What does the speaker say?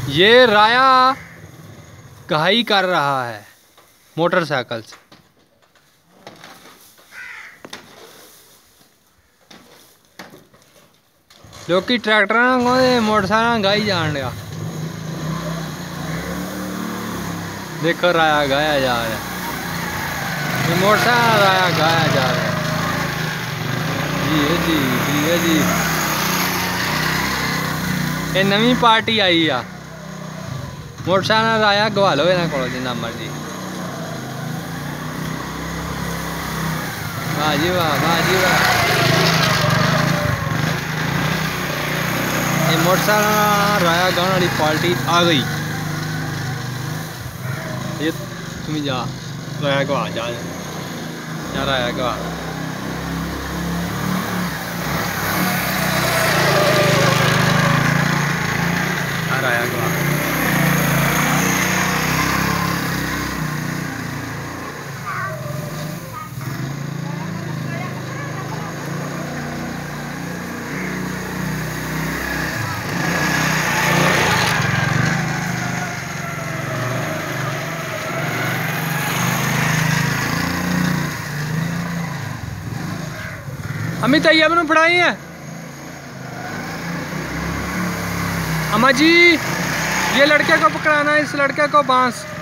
ये राया घाई कर रहा है मोटरसाइकिल से। जो कि ट्रैक्टर मोटरसाइकिल गाई जान लिया। देखो राया गाया जा रहा है, ये मोटरसाइकिल राया गाया जा रहा है। जी है जी है जी। ये नवी पार्टी आई आ, मोटरसाइकिल राया गवा लो इन्होंने को जिन्ना मर्जी। वाह जी वाह, वाह जी वाह। ये मोटरसाइकिल राया गाने वाली पार्टी आ गई। ये तुम जा राया गवा जा राया गवा। राया गवा अमित तैयब ने पढ़ाई है। अम्मा जी ये लड़के को पकड़ाना है, इस लड़के को बांस।